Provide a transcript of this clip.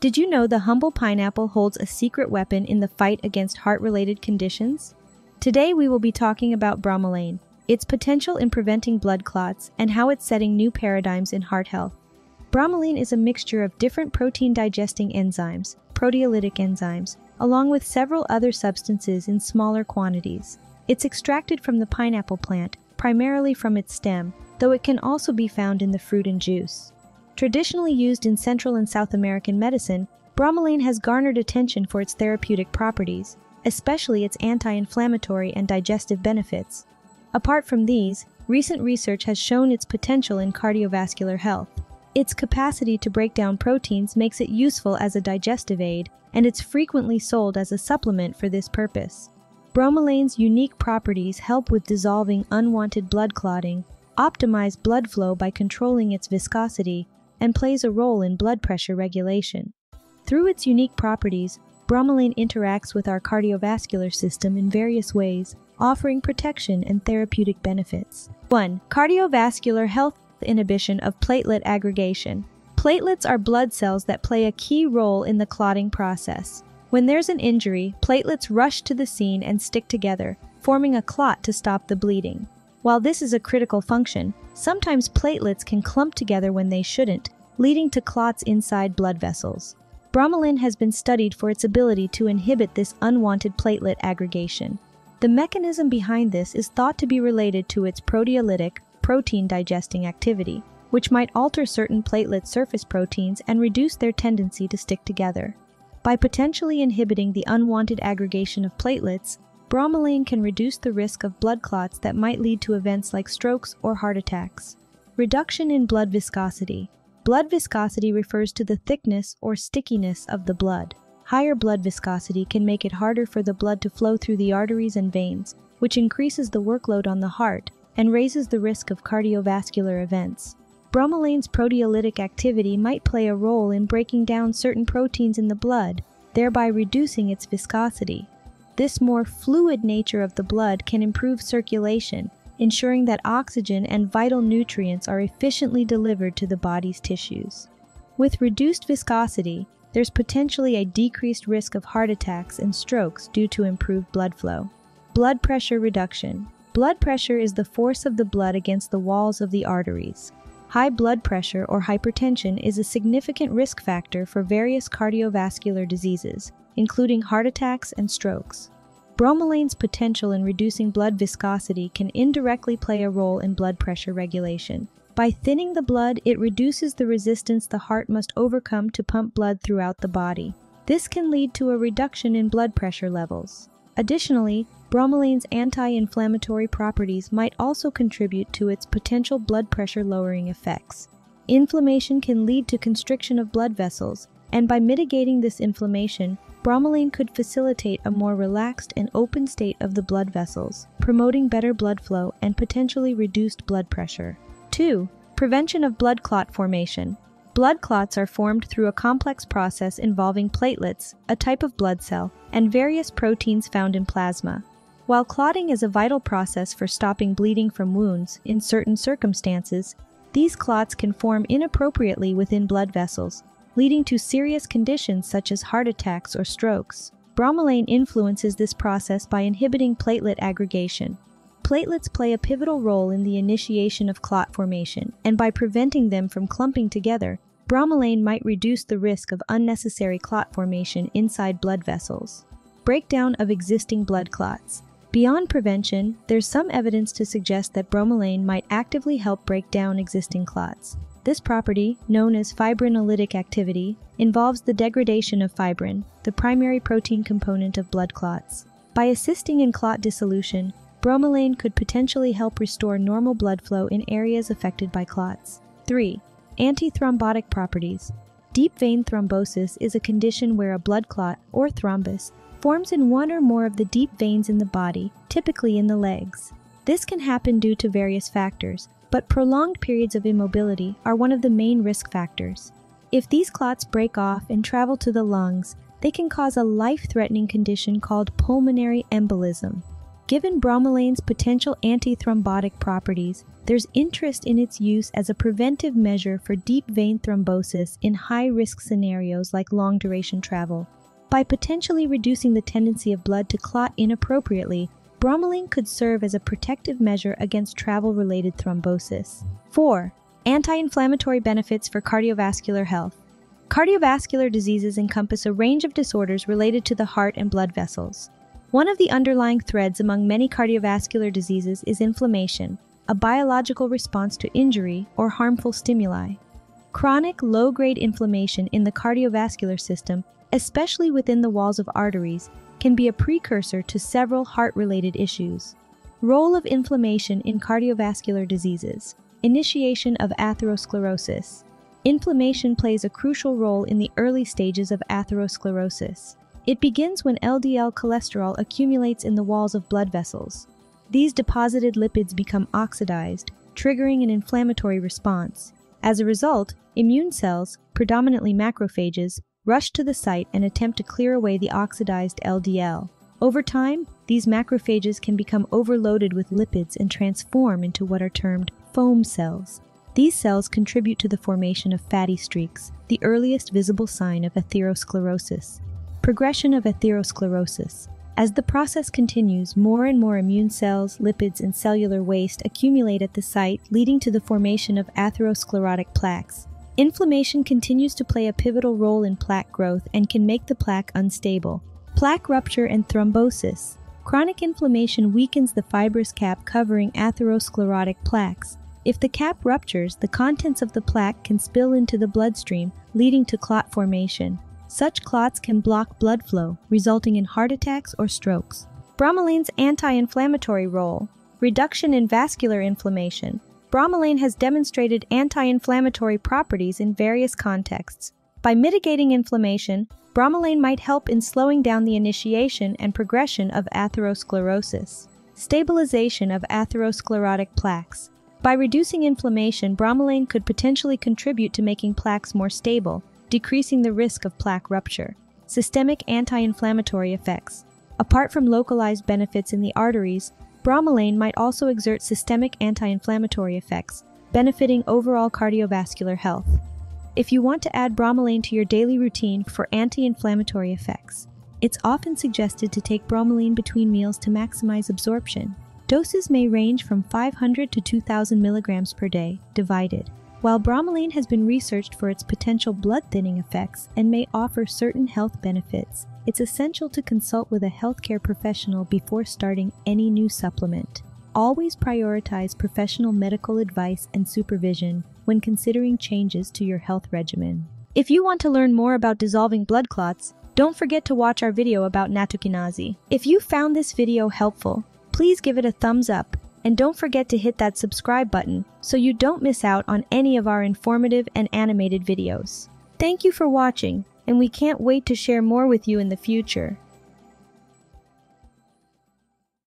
Did you know the humble pineapple holds a secret weapon in the fight against heart-related conditions? Today we will be talking about bromelain, its potential in preventing blood clots, and how it's setting new paradigms in heart health. Bromelain is a mixture of different protein-digesting enzymes, proteolytic enzymes, along with several other substances in smaller quantities. It's extracted from the pineapple plant, primarily from its stem, though it can also be found in the fruit and juice. Traditionally used in Central and South American medicine, bromelain has garnered attention for its therapeutic properties, especially its anti-inflammatory and digestive benefits. Apart from these, recent research has shown its potential in cardiovascular health. Its capacity to break down proteins makes it useful as a digestive aid, and it's frequently sold as a supplement for this purpose. Bromelain's unique properties help with dissolving unwanted blood clotting, optimize blood flow by controlling its viscosity, and plays a role in blood pressure regulation. Through its unique properties, bromelain interacts with our cardiovascular system in various ways, offering protection and therapeutic benefits. 1. Cardiovascular health. Inhibition of platelet aggregation. Platelets are blood cells that play a key role in the clotting process. When there's an injury, platelets rush to the scene and stick together, forming a clot to stop the bleeding. While this is a critical function, sometimes platelets can clump together when they shouldn't, leading to clots inside blood vessels. Bromelain has been studied for its ability to inhibit this unwanted platelet aggregation. The mechanism behind this is thought to be related to its proteolytic, protein-digesting activity, which might alter certain platelet surface proteins and reduce their tendency to stick together. By potentially inhibiting the unwanted aggregation of platelets, bromelain can reduce the risk of blood clots that might lead to events like strokes or heart attacks. Reduction in blood viscosity. Blood viscosity refers to the thickness or stickiness of the blood. Higher blood viscosity can make it harder for the blood to flow through the arteries and veins, which increases the workload on the heart and raises the risk of cardiovascular events. Bromelain's proteolytic activity might play a role in breaking down certain proteins in the blood, thereby reducing its viscosity. This more fluid nature of the blood can improve circulation, ensuring that oxygen and vital nutrients are efficiently delivered to the body's tissues. With reduced viscosity, there's potentially a decreased risk of heart attacks and strokes due to improved blood flow. Blood pressure reduction. Blood pressure is the force of the blood against the walls of the arteries. High blood pressure or hypertension is a significant risk factor for various cardiovascular diseases, including heart attacks and strokes. Bromelain's potential in reducing blood viscosity can indirectly play a role in blood pressure regulation. By thinning the blood, it reduces the resistance the heart must overcome to pump blood throughout the body. This can lead to a reduction in blood pressure levels. Additionally, bromelain's anti-inflammatory properties might also contribute to its potential blood pressure lowering effects. Inflammation can lead to constriction of blood vessels, and by mitigating this inflammation, bromelain could facilitate a more relaxed and open state of the blood vessels, promoting better blood flow and potentially reduced blood pressure. 2. Prevention of blood clot formation. Blood clots are formed through a complex process involving platelets, a type of blood cell, and various proteins found in plasma. While clotting is a vital process for stopping bleeding from wounds, in certain circumstances, these clots can form inappropriately within blood vessels, leading to serious conditions such as heart attacks or strokes. Bromelain influences this process by inhibiting platelet aggregation. Platelets play a pivotal role in the initiation of clot formation, and by preventing them from clumping together, bromelain might reduce the risk of unnecessary clot formation inside blood vessels. Breakdown of existing blood clots. Beyond prevention, there's some evidence to suggest that bromelain might actively help break down existing clots. This property, known as fibrinolytic activity, involves the degradation of fibrin, the primary protein component of blood clots. By assisting in clot dissolution, bromelain could potentially help restore normal blood flow in areas affected by clots. 3. Antithrombotic properties. Deep vein thrombosis is a condition where a blood clot, or thrombus, forms in one or more of the deep veins in the body, typically in the legs. This can happen due to various factors, but prolonged periods of immobility are one of the main risk factors. If these clots break off and travel to the lungs, they can cause a life-threatening condition called pulmonary embolism. Given bromelain's potential antithrombotic properties, there's interest in its use as a preventive measure for deep vein thrombosis in high-risk scenarios like long-duration travel. By potentially reducing the tendency of blood to clot inappropriately, bromelain could serve as a protective measure against travel-related thrombosis. 4. Anti-inflammatory benefits for cardiovascular health. Cardiovascular diseases encompass a range of disorders related to the heart and blood vessels. One of the underlying threads among many cardiovascular diseases is inflammation, a biological response to injury or harmful stimuli. Chronic low-grade inflammation in the cardiovascular system, especially within the walls of arteries, can be a precursor to several heart-related issues. Role of inflammation in cardiovascular diseases. Initiation of atherosclerosis. Inflammation plays a crucial role in the early stages of atherosclerosis. It begins when LDL cholesterol accumulates in the walls of blood vessels. These deposited lipids become oxidized, triggering an inflammatory response. As a result, immune cells, predominantly macrophages, rush to the site and attempt to clear away the oxidized LDL. Over time, these macrophages can become overloaded with lipids and transform into what are termed foam cells. These cells contribute to the formation of fatty streaks, the earliest visible sign of atherosclerosis. Progression of atherosclerosis. As the process continues, more and more immune cells, lipids, and cellular waste accumulate at the site, leading to the formation of atherosclerotic plaques. Inflammation continues to play a pivotal role in plaque growth and can make the plaque unstable. Plaque rupture and thrombosis. Chronic inflammation weakens the fibrous cap covering atherosclerotic plaques. If the cap ruptures, the contents of the plaque can spill into the bloodstream, leading to clot formation. Such clots can block blood flow, resulting in heart attacks or strokes. Bromelain's anti-inflammatory role. Reduction in vascular inflammation. Bromelain has demonstrated anti-inflammatory properties in various contexts. By mitigating inflammation, bromelain might help in slowing down the initiation and progression of atherosclerosis. Stabilization of atherosclerotic plaques. By reducing inflammation, bromelain could potentially contribute to making plaques more stable, decreasing the risk of plaque rupture. Systemic anti-inflammatory effects. Apart from localized benefits in the arteries, bromelain might also exert systemic anti-inflammatory effects, benefiting overall cardiovascular health. If you want to add bromelain to your daily routine for anti-inflammatory effects, it's often suggested to take bromelain between meals to maximize absorption. Doses may range from 500 to 2,000 milligrams per day, divided. While bromelain has been researched for its potential blood-thinning effects and may offer certain health benefits, it's essential to consult with a healthcare professional before starting any new supplement. Always prioritize professional medical advice and supervision when considering changes to your health regimen. If you want to learn more about dissolving blood clots, don't forget to watch our video about nattokinase. If you found this video helpful, please give it a thumbs up. And don't forget to hit that subscribe button so you don't miss out on any of our informative and animated videos. Thank you for watching, and we can't wait to share more with you in the future.